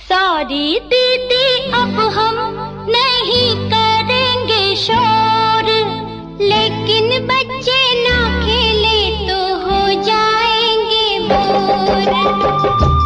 Sorry दीदी अब हम नहीं करेंगे शोर, लेकिन बच्चे ना खेले तो हो जाएंगे बोर।